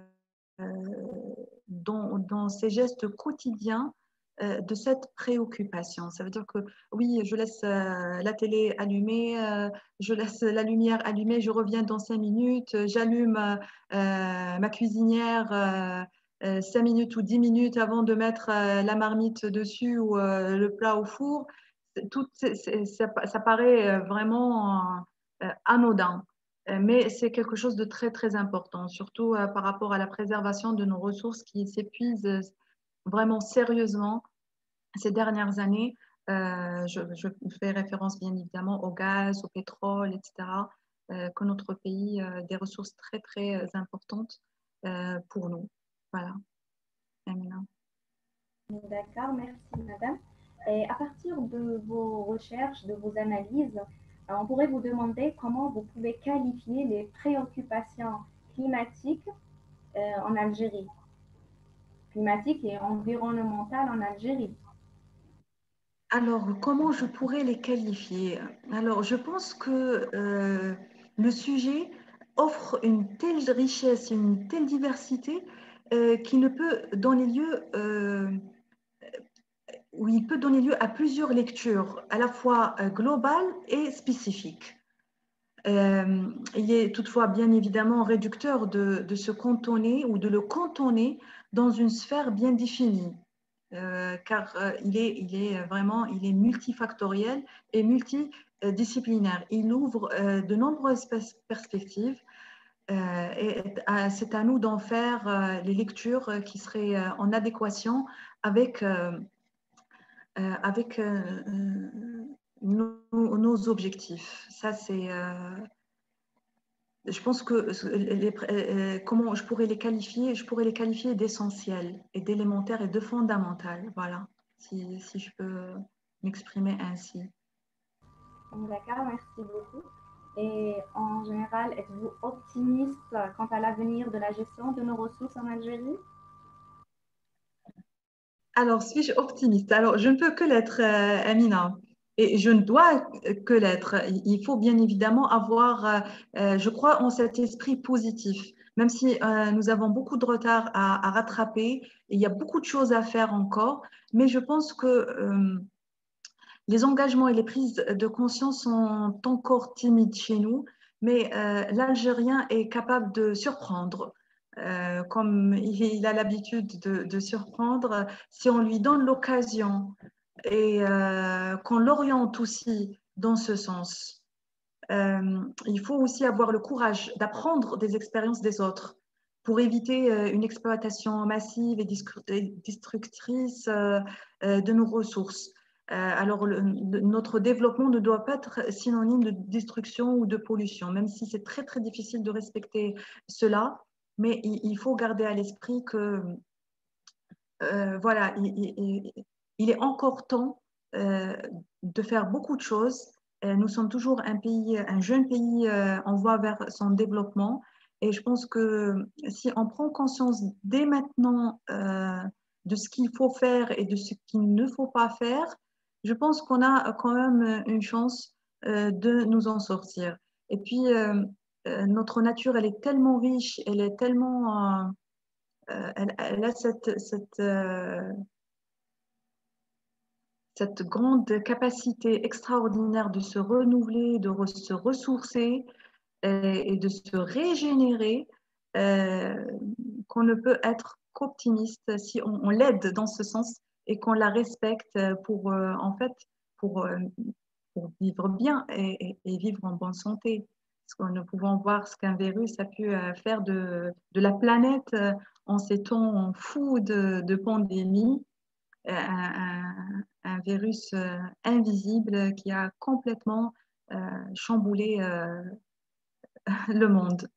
dans, dans ces gestes quotidiens euh, de cette préoccupation. Ça veut dire que oui, je laisse euh, la télé allumée, euh, je laisse la lumière allumée, je reviens dans cinq minutes, j'allume euh, ma cuisinière euh, euh, cinq minutes ou dix minutes avant de mettre euh, la marmite dessus ou euh, le plat au four. Tout, c'est, c'est, ça, ça, paraît vraiment euh, anodin. Mais c'est quelque chose de très, très important, surtout euh, par rapport à la préservation de nos ressources qui s'épuisent vraiment sérieusement ces dernières années. Euh, je, je, fais référence bien évidemment au gaz, au pétrole, et cetera, euh, que notre pays a euh, des ressources très, très euh, importantes euh, pour nous. Voilà. Amina. D'accord, merci madame. Et à partir de vos recherches, de vos analyses, on pourrait vous demander comment vous pouvez qualifier les préoccupations climatiques euh, en Algérie, climatiques et environnementales en Algérie. Alors, comment je pourrais les qualifier? Alors, je pense que euh, le sujet offre une telle richesse, une telle diversité euh, qui ne peut donner lieu, euh, où il peut donner lieu à plusieurs lectures, à la fois euh, globales et spécifiques. Euh, il est toutefois bien évidemment réducteur de, de se cantonner ou de le cantonner dans une sphère bien définie. Euh, car euh, il, est, il est vraiment il est multifactoriel et multidisciplinaire. Il ouvre euh, de nombreuses perspectives euh, et c'est à nous d'en faire euh, les lectures qui seraient euh, en adéquation avec, euh, euh, avec euh, nos, nos, objectifs. Ça, c'est. Euh, je pense que les, euh, comment je pourrais les qualifier? Je pourrais les qualifier d'essentiels et d'élémentaires et de fondamental. Voilà, si, si je peux m'exprimer ainsi. D'accord, merci beaucoup. Et en général, êtes-vous optimiste quant à l'avenir de la gestion de nos ressources en Algérie? Alors, suis-je optimiste? Alors, je ne peux que l'être, euh, Amina. Et je ne dois que l'être. Il faut bien évidemment avoir, euh, euh, je crois, en cet esprit positif. Même si euh, nous avons beaucoup de retard à, à rattraper, et il y a beaucoup de choses à faire encore, mais je pense que euh, les engagements et les prises de conscience sont encore timides chez nous, mais euh, l'Algérien est capable de surprendre. Euh, comme il a l'habitude de, de, surprendre, si on lui donne l'occasion et euh, qu'on l'oriente aussi dans ce sens. Euh, il faut aussi avoir le courage d'apprendre des expériences des autres pour éviter euh, une exploitation massive et destructrice euh, euh, de nos ressources. Euh, alors, le, le, notre développement ne doit pas être synonyme de destruction ou de pollution, même si c'est très, très difficile de respecter cela. Mais il, il faut garder à l'esprit que, euh, voilà, il, il, il, est encore temps euh, de faire beaucoup de choses. Euh, nous sommes toujours un pays, un jeune pays euh, en voie vers son développement. Et je pense que si on prend conscience dès maintenant euh, de ce qu'il faut faire et de ce qu'il ne faut pas faire, je pense qu'on a quand même une chance euh, de nous en sortir. Et puis, euh, euh, notre nature, elle est tellement riche, elle est tellement... Euh, euh, elle, elle, a cette, cette, euh, cette grande capacité extraordinaire de se renouveler, de re, se ressourcer et, et, de se régénérer euh, qu'on ne peut être qu'optimiste si on, on l'aide dans ce sens et qu'on la respecte pour, euh, en fait, pour, euh, pour vivre bien et, et, et, vivre en bonne santé. Parce que nous pouvons voir ce qu'un virus a pu euh, faire de, de la planète euh, en ces temps fous de, de pandémie. Un, un, un, virus euh, invisible qui a complètement euh, chamboulé euh, le monde.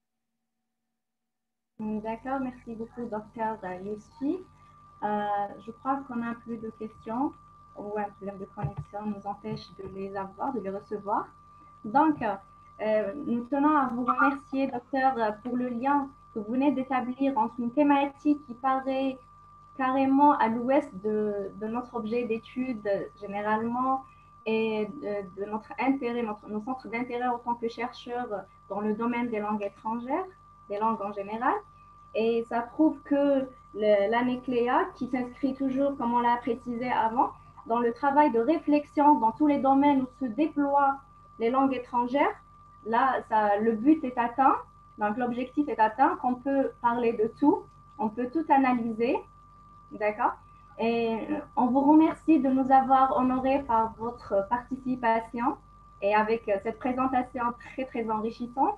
D'accord, merci beaucoup, docteur Yousfi. Euh, je crois qu'on n'a plus de questions ou un problème de connexion nous empêche de les avoir, de les recevoir. Donc, euh, Euh, nous tenons à vous remercier, docteur, pour le lien que vous venez d'établir entre une thématique qui paraît carrément à l'ouest de, de notre objet d'étude généralement et de, de notre intérêt, notre, nos centres d'intérêt en tant que chercheurs dans le domaine des langues étrangères, des langues en général. Et ça prouve que l'année Cléa, qui s'inscrit toujours, comme on l'a précisé avant, dans le travail de réflexion dans tous les domaines où se déploient les langues étrangères, là, ça, le but est atteint, donc l'objectif est atteint, qu'on peut parler de tout, on peut tout analyser, d'accord? Et on vous remercie de nous avoir honorés par votre participation et avec cette présentation très, très enrichissante.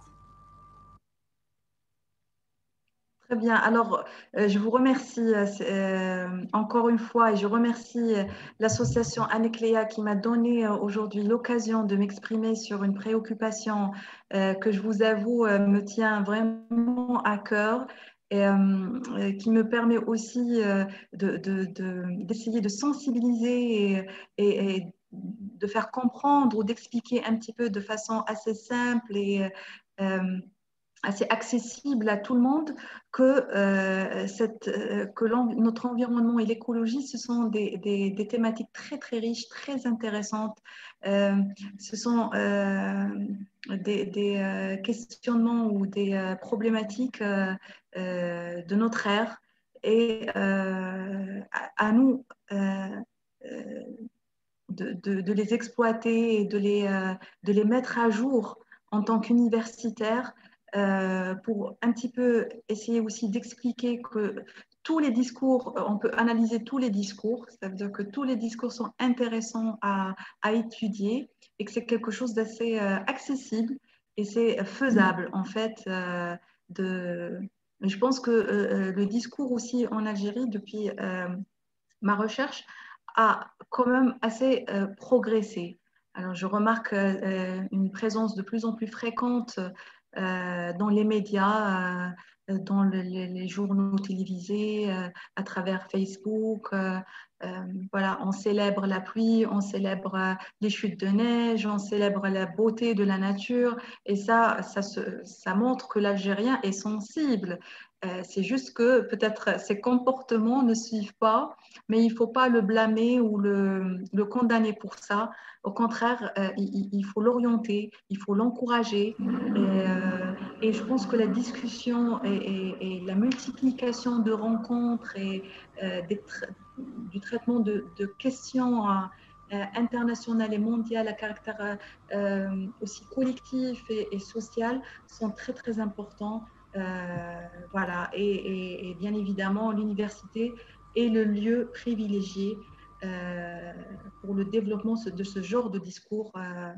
Très bien. Alors, euh, je vous remercie euh, euh, encore une fois et je remercie euh, l'association Anecléa qui m'a donné euh, aujourd'hui l'occasion de m'exprimer sur une préoccupation euh, que je vous avoue euh, me tient vraiment à cœur et euh, qui me permet aussi euh, de, de, de, d'essayer de sensibiliser et, et, et de faire comprendre ou d'expliquer un petit peu de façon assez simple et euh, assez accessible à tout le monde que, euh, cette, euh, que notre environnement et l'écologie, ce sont des, des, des, thématiques très, très riches, très intéressantes. Euh, ce sont euh, des, des euh, questionnements ou des euh, problématiques euh, euh, de notre ère et euh, à, à nous euh, de, de, de, les exploiter et de les, euh, de les mettre à jour en tant qu'universitaires euh, pour un petit peu essayer aussi d'expliquer que tous les discours, on peut analyser tous les discours, ça veut dire que tous les discours sont intéressants à, à étudier et que c'est quelque chose d'assez euh, accessible et c'est faisable en fait. Euh, de... Je pense que euh, le discours aussi en Algérie, depuis euh, ma recherche, a quand même assez euh, progressé. Alors, je remarque euh, une présence de plus en plus fréquente euh, dans les médias, euh, dans le, les, les journaux télévisés, euh, à travers Facebook. Euh, euh, voilà, on célèbre la pluie, on célèbre euh, les chutes de neige, on célèbre la beauté de la nature. Et ça, ça, se, ça montre que l'Algérien est sensible. Euh, c'est juste que peut-être ses comportements ne suivent pas, mais il ne faut pas le blâmer ou le, le condamner pour ça. Au contraire, euh, il, il, faut l'orienter, il faut l'encourager. Et, euh, et, je pense que la discussion et, et, et la multiplication de rencontres et euh, tra du traitement de, de questions à, euh, internationales et mondiales à caractère euh, aussi collectif et, et social sont très, très importants. Euh, voilà, et, et, et, bien évidemment, l'université est le lieu privilégié euh, pour le développement de ce genre de discours. Euh,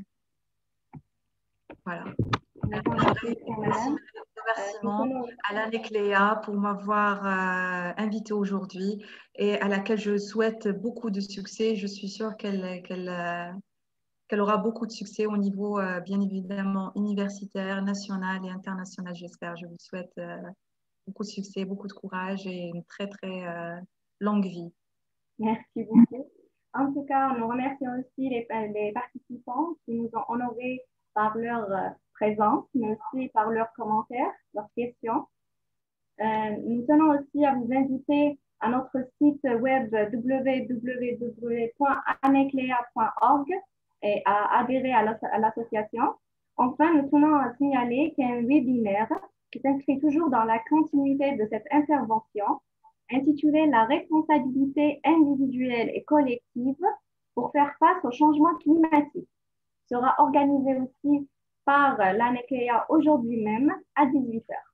voilà. Aussi mes remerciements à l'Anecléa pour m'avoir euh, invitée aujourd'hui et à laquelle je souhaite beaucoup de succès. Je suis sûre qu'elle qu'elle euh, qu'elle aura beaucoup de succès au niveau, euh, bien évidemment, universitaire, national et international, j'espère. Je vous souhaite euh, beaucoup de succès, beaucoup de courage et une très, très euh, longue vie. Merci beaucoup. En tout cas, nous remercions aussi les, les participants qui nous ont honorés par leur euh, présence, mais aussi par leurs commentaires, leurs questions. Euh, nous tenons aussi à vous inviter à notre site web w w w point aneclea point org et à adhérer à l'association. Enfin, nous tenons à signaler qu'il y a un webinaire qui s'inscrit toujours dans la continuité de cette intervention, intitulé La responsabilité individuelle et collective pour faire face au changement climatique. Sera organisé aussi par l'Aneclea aujourd'hui même à dix-huit heures.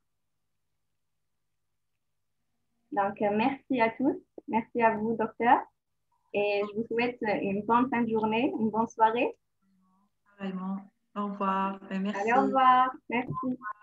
Donc, merci à tous. Merci à vous, docteur. Et je vous souhaite une bonne fin de journée, une bonne soirée. Vraiment. Au revoir et merci. Allez, au revoir. Merci.